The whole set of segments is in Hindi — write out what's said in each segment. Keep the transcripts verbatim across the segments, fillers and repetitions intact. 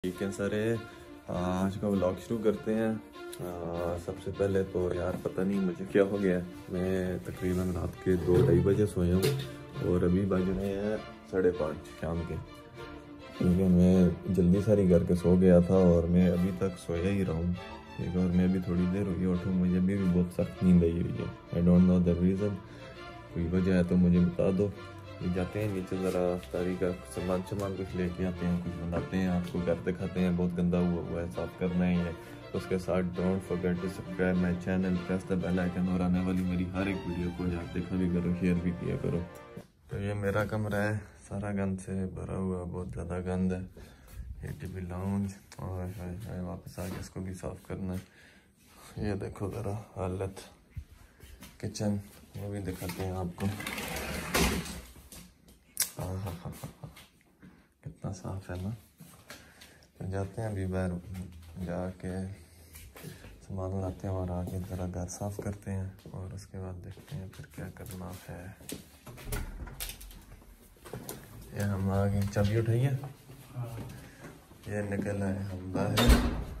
ठीक है सर, आज का व्लॉग शुरू करते हैं। आ, सबसे पहले तो यार पता नहीं मुझे क्या हो गया है। मैं तकरीबन रात के दो ढाई बजे सोया हूँ और अभी बज रहे हैं साढ़े पाँच शाम के। ठीक है, मैं जल्दी सारी करके सो गया था और मैं अभी तक सोया ही रहा हूँ। ठीक है, और मैं अभी थोड़ी देर हुई उठूँ, मुझे अभी भी बहुत सख्त नींद आई हुई है। I don't know the reason, कोई वजह है तो मुझे बता दो। जाते हैं नीचे, ज़रा तारी का सामान सामान कुछ लेके आते हैं, कुछ बनाते हैं, आपको घर दिखाते हैं। बहुत गंदा हुआ हुआ है, साफ़ करना ही है। उसके साथ don't forget to subscribe my channel, press the bell icon और आने वाली मेरी हर एक वीडियो को यार देखा भी करो, शेयर भी किया करो। तो ये मेरा कमरा है, सारा गंद से भरा हुआ, बहुत ज़्यादा गंद है। ये टीवी लाउंज और वापस आके इसको भी साफ़ करना है। ये देखो ज़रा हालत, किचन वो भी दिखाते हैं आपको। हाँ हाँ हाँ हाँ कितना साफ है ना। तो जाते हैं अभी बाहर जाके सामान लाते हैं और आगे ज़रा घर साफ करते हैं और उसके बाद देखते हैं फिर क्या करना है। ये हम आगे चाबी उठाइए, ये निकल आए हम बाहर।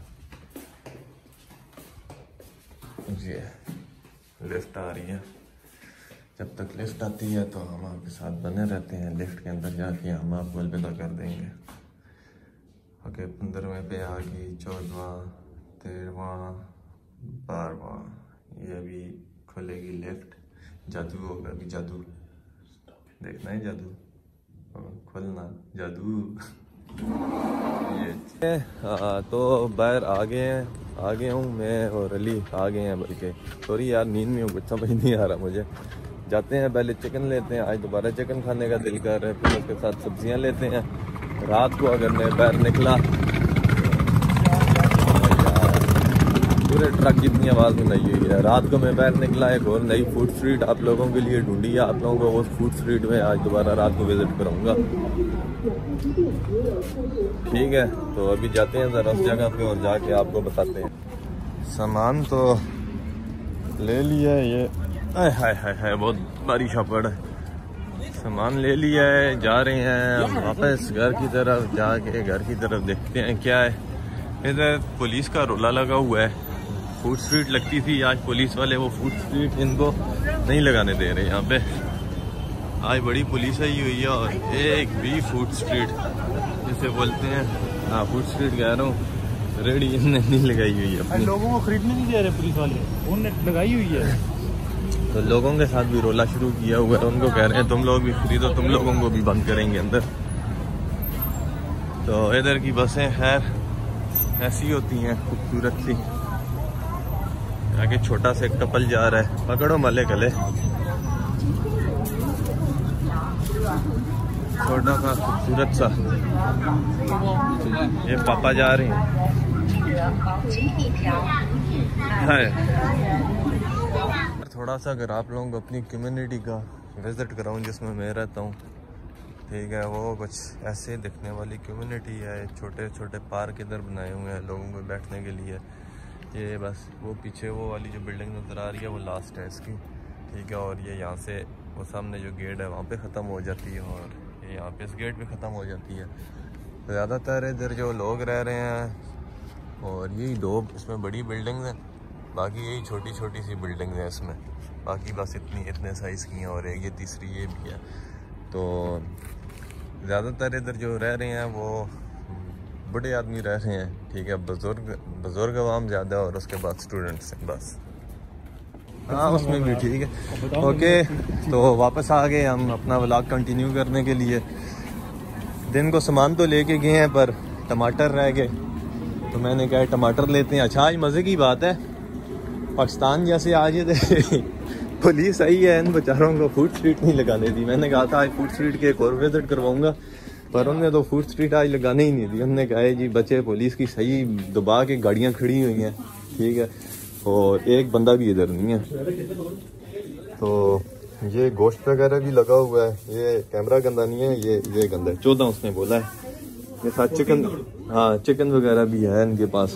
ये लिफ्ट आ रही है, जब तक लिफ्ट आती है तो हम आपके साथ बने रहते हैं। लिफ्ट के अंदर जाके हम आपको अलविदा कर देंगे। ओके, पंद्रहवें पे आ गई, चौदहवां, तेरहवां, बारहवां, ये अभी खुलेगी लिफ्ट। जादू होगा अभी, जादू देखना है, जादू खुलना, जादू। ये आ, तो बाहर आ गए हैं, आ गया हूँ मैं और अली आ गए हैं। बल्कि सॉरी यार, नींद में हूँ, कुछ समझ नहीं आ रहा मुझे। जाते हैं पहले चिकन लेते हैं, आज दोबारा चिकन खाने का दिल कर रहा है। फिर उसके साथ सब्जियां लेते हैं। रात को अगर मैं बाहर निकला, पूरे ट्रक जितनी आवाज़ सुनाई हुई है। रात को मैं बाहर निकला, एक और नई फूड स्ट्रीट आप लोगों के लिए ढूंढी है। आप लोगों को उस फूड स्ट्रीट में आज दोबारा रात को विजिट कराऊंगा। ठीक है, तो अभी जाते हैं ज़रा उस जगह पे और जाके आपको बताते हैं। सामान तो ले लिया है, ये हाय हाय हाय हाय बहुत बारिश पड़ है। सामान ले लिया है, जा रहे हैं वापस घर की तरफ। जाके घर की तरफ देखते हैं क्या है। इधर पुलिस का रोला लगा हुआ है। फूड स्ट्रीट लगती थी, आज पुलिस वाले वो फूड स्ट्रीट इनको नहीं लगाने दे रहे यहाँ पे। आज बड़ी पुलिस आई हुई है और एक भी फूड स्ट्रीट जिसे बोलते हैं, हाँ फूड स्ट्रीट कह रहा हूँ, रेडी इनने नहीं लगाई हुई है अपनी। लोगों को खरीदने नहीं दे रहे पुलिस वाले, उन्होंने लगाई हुई है। तो लोगों के साथ भी रोला शुरू किया हुआ है, उनको कह रहे हैं तुम लोग भी खरीदो, तुम लोगों को भी बंद करेंगे अंदर। तो इधर की बसें खैर ऐसी होती हैं, खूबसूरत सी। आगे छोटा सा कपल जा रहा है, पकड़ो मले गले, छोटा सा खूबसूरत सा। ये पापा जा रहे हैं। थोड़ा सा अगर आप लोगों को अपनी कम्युनिटी का विजिट कराऊं जिसमें मैं रहता हूँ, ठीक है, वो कुछ ऐसे दिखने वाली कम्युनिटी है। छोटे छोटे पार्क इधर बनाए हुए हैं लोगों को बैठने के लिए। ये बस वो पीछे वो वाली जो बिल्डिंग नज़र आ रही है वो लास्ट है इसकी। ठीक है, और ये यहाँ से वो सामने जो गेट है वहाँ पे ख़त्म हो जाती है और ये यहाँ पे इस गेट पे ख़त्म हो जाती है। तो ज़्यादातर इधर जो लोग रह रहे हैं और यही दो इसमें बड़ी बिल्डिंग्स हैं, बाकी यही छोटी छोटी सी बिल्डिंग्स हैं इसमें। बाकी बस इतनी इतने साइज़ की हैं और एक ये तीसरी ये भी है। तो ज़्यादातर इधर जो रह रहे हैं वो बड़े आदमी रह रहे हैं। ठीक है, बुज़ुर्ग बुज़ुर्ग आवाम ज़्यादा और उसके बाद स्टूडेंट्स हैं बस। हाँ उसमें भी ठीक है। ओके, तो वापस आ गए हम अपना व्लॉग कंटिन्यू करने के लिए। दिन को सामान तो लेके गए हैं पर टमाटर रह गए, तो मैंने कहा टमाटर लेते हैं। अच्छा, आज मज़े की बात है, पाकिस्तान जैसे आज ये पुलिस आई है, इन बेचारों को फूड स्ट्रीट नहीं लगाने दी। मैंने कहा था आज फूड स्ट्रीट के एक और विजिट करवाऊंगा, पर उन्होंने तो फूड स्ट्रीट आज लगाने ही नहीं दी। उन्होंने कहा है जी बच्चे पुलिस की सही दबा के गाड़ियाँ खड़ी हुई हैं। ठीक है, और एक बंदा भी इधर नहीं है। तो ये गोश्त वगैरह भी लगा हुआ है। ये कैमरा गंदा नहीं है, ये ये गंदा है। चौदह उसने बोला है। ये साथ चिकन, हाँ चिकन वगैरह भी है इनके पास।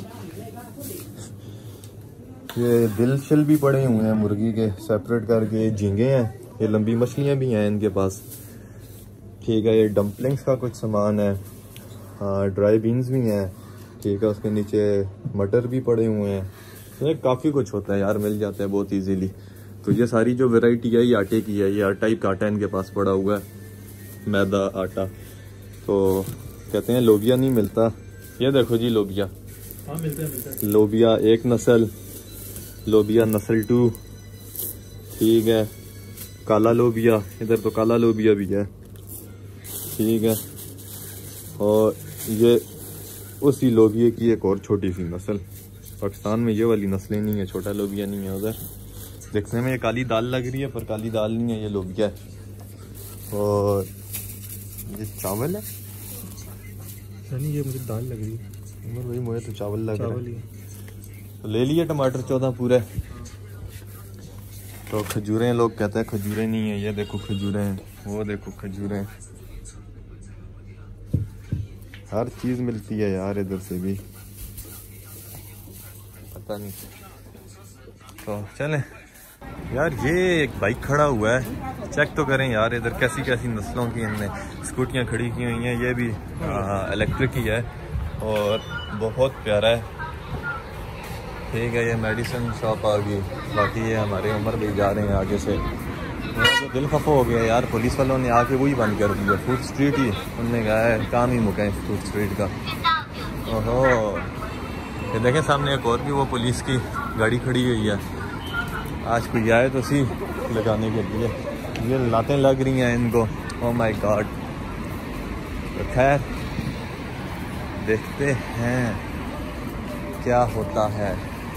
ये दिल शिल भी पड़े हुए हैं मुर्गी के सेपरेट करके। झींगे हैं, ये लंबी मछलियाँ भी हैं इनके पास। ठीक है, ये डम्पलिंग्स का कुछ सामान है। हाँ ड्राई बीन्स भी हैं, ठीक है, उसके नीचे मटर भी पड़े हुए हैं, तो काफ़ी कुछ होता है यार, मिल जाता है बहुत इजीली। तो ये सारी जो वैरायटी है ये आटे की है, ये हर टाइप का आटा इनके पास पड़ा हुआ है, मैदा आटा। तो कहते हैं लोबिया नहीं मिलता, ये देखो जी लोबिया। हाँ मिलता है, मिलता है। लोबिया एक नस्ल, लोबिया नस्ल टू, ठीक है, काला लोबिया, इधर तो काला लोबिया भी है, ठीक है, और ये उसी लोबिया की एक और छोटी सी नस्ल। पाकिस्तान में ये वाली नस्लें नहीं है, छोटा लोबिया नहीं है उधर। देखने में ये काली दाल लग रही है पर काली दाल नहीं है, ये लोबिया है। और ये चावल है, नहीं ये मुझे दाल लग रही है। उमर भाई मुझे तो चावल लग रहा चावल ही है। है। तो ले लिए टमाटर चौदह पूरे। तो खजूरें, लोग कहते हैं खजूरें नहीं है, ये देखो खजूरें हैं, वो देखो खजूरें, हर चीज मिलती है यार इधर से भी, पता नहीं। तो चलें यार, ये एक बाइक खड़ा हुआ है, चेक तो करें यार इधर कैसी कैसी नस्लों की इनने स्कूटियाँ खड़ी की हुई हैं। ये भी इलेक्ट्रिक ही है और बहुत प्यारा है, ठीक है। ये मेडिसिन शॉप आ गई। बाकी ये हमारे उमर भी जा रहे हैं आगे से। तो दिल खफा हो गया यार, पुलिस वालों ने आके वही बंद कर दिया, फूड स्ट्रीट ही। उनने कहा है काम ही मुका है फूड स्ट्रीट का। ओहो, ये देखें सामने एक और भी वो पुलिस की गाड़ी खड़ी हुई है। आज कोई आए तो सी लगाने के लिए, ये लातें लग रही हैं इनको। Oh my god. तो खैर देखते हैं क्या होता है।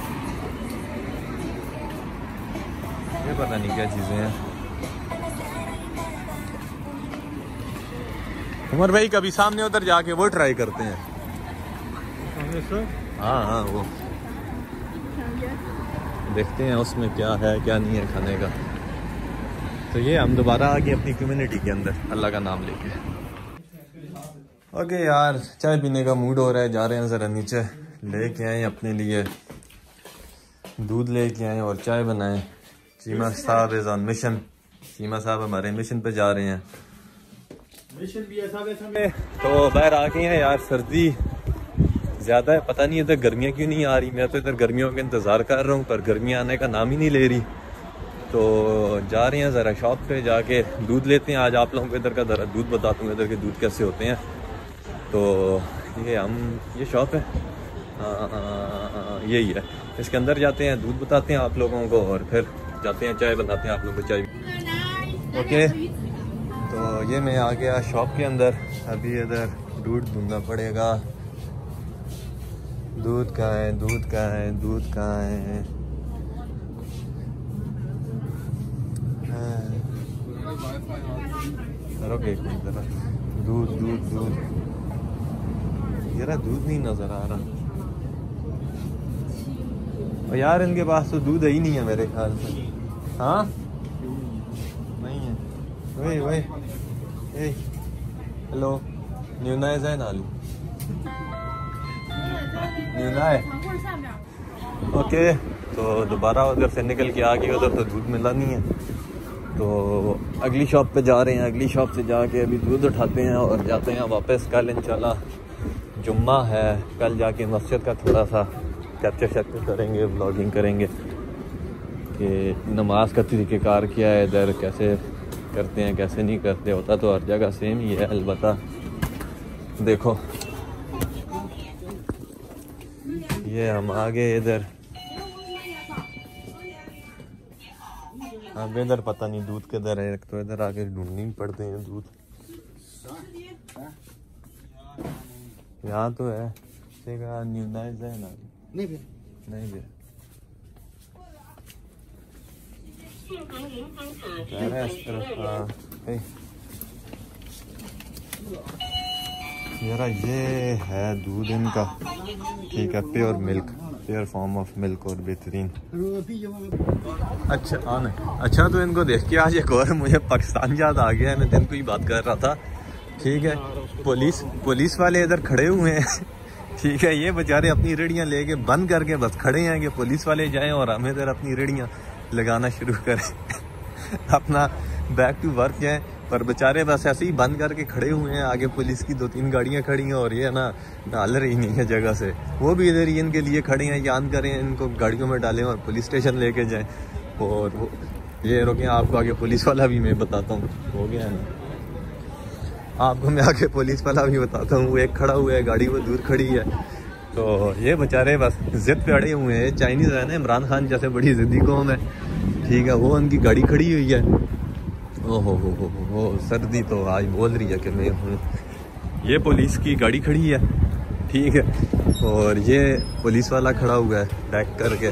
ये पता नहीं क्या चीज़ें हैं। उमर भाई कभी सामने उधर जाके वो ट्राई करते हैं। हाँ हाँ वो देखते हैं उसमें क्या है क्या नहीं है खाने का। तो ये हम दोबारा आ गए अपनी कम्युनिटी के अंदर अल्लाह का नाम लेके। ओके यार, चाय पीने का मूड हो रहा है, जा रहे हैं ज़रा नीचे, लेके आए अपने लिए दूध लेके आए और चाय बनाएं। चीमा साहब इज ऑन मिशन, चीमा साहब हमारे मिशन पे जा रहे हैं। मिशन भी ऐसा वैसा में। तो बाहर आ गए हैं यार, सर्दी ज़्यादा है, पता नहीं इधर गर्मियाँ क्यों नहीं आ रही। मैं तो इधर गर्मियों का इंतज़ार कर रहा हूँ पर गर्मियाँ आने का नाम ही नहीं ले रही। तो जा रहे हैं ज़रा शॉप पे जाके दूध लेते हैं। आज आप लोगों को इधर का ज़रा दूध बताता हूँ, इधर के दूध कैसे होते हैं। तो ये हम ये शॉप है, यही है, इसके अंदर जाते हैं, दूध बताते हैं आप लोगों को और फिर जाते हैं चाय बनाते हैं आप लोगों को चाय। ओके, तो ये मैं आ गया शॉप के अंदर। अभी इधर दूध ढूंढना पड़ेगा। दूध कहाँ है, दूध कहाँ है, दूध कहाँ है? ओके, दूध दूध दूध यार, दूध नहीं नजर आ रहा। और यार इनके पास तो दूध ही नहीं है मेरे ख्याल से। हाँ नहीं है। वही वही हेलो, न्यूना है नाली न्यूना है। ओके, तो दोबारा उधर से निकल के आ गए, उधर तो दूध मिला नहीं है। तो अगली शॉप पे जा रहे हैं, अगली शॉप से जाके अभी दूध उठाते हैं और जाते हैं वापस। कल इंशाल्लाह जुम्मा है, कल जाके मस्जिद का थोड़ा सा कैप्चर शैप्चर करेंगे, व्लॉगिंग करेंगे कि नमाज का तरीक़ेकार क्या है, इधर कैसे करते हैं कैसे नहीं करते। होता तो हर जगह सेम ही है, अलबत्ता देखो ये हम आगे इधर, अब इधर पता नहीं दूध किधर है। तो इधर आके ढूंढनी पड़ते हैं दूध। यहाँ तो है, न्यूनाइज है ना? नहीं भी नहीं भी यार, ये है दूध इनका, ठीक है, pure milk, pure form of milk और बेहतरीन। अच्छा आने अच्छा, तो इनको देख के आज एक और मुझे पाकिस्तान याद आ गया। मैं दिन को ही बात कर रहा था, ठीक है। पुलिस पुलिस वाले इधर खड़े हुए हैं, ठीक है। ये बेचारे अपनी रेड़ियाँ लेके बंद करके बस खड़े हैं कि पुलिस वाले जाएं और हम इधर अपनी रेड़ियाँ लगाना शुरू करें, अपना बैक टू वर्क जाएं। पर बेचारे बस ऐसे ही बंद करके खड़े हुए हैं। आगे पुलिस की दो तीन गाड़ियां खड़ी हैं और ये ना डाल रही नहीं है जगह से। वो भी इधर ही इनके लिए खड़े हैं, याद करें इनको गाड़ियों में डालें और पुलिस स्टेशन लेके जाएं। और वो ये रुके, आपको आगे पुलिस वाला भी मैं बताता हूँ। हो गया है ना, आपको मैं आगे पुलिस वाला भी बताता हूँ। वो एक खड़ा हुआ है, गाड़ी वो दूर खड़ी है। तो ये बेचारे बस जिद पे अड़े हुए हैं। चाइनीज़ है ना, इमरान खान जैसे बड़ी ज़िद्दी कौम है, ठीक है। वो उनकी गाड़ी खड़ी हुई है। ओहो हो हो हो सर्दी तो आज बोल रही है कि मैं हूँ। ये पुलिस की गाड़ी खड़ी है, ठीक है। और ये पुलिस वाला खड़ा हुआ है बैक करके।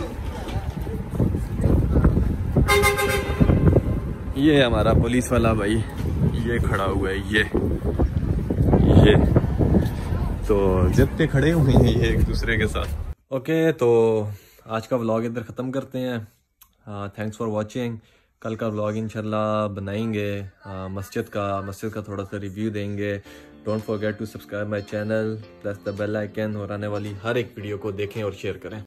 ये हमारा पुलिस वाला भाई ये खड़ा हुआ है। ये ये तो जिद पे खड़े हुए हैं ये एक दूसरे के साथ। ओके, तो आज का व्लॉग इधर ख़त्म करते हैं। Thanks for watching. कल का व्लॉग इंशाल्लाह बनाएंगे मस्जिद का मस्जिद का थोड़ा सा रिव्यू देंगे। Don't forget to subscribe my channel, press the bell icon और आने वाली हर एक वीडियो को देखें और शेयर करें।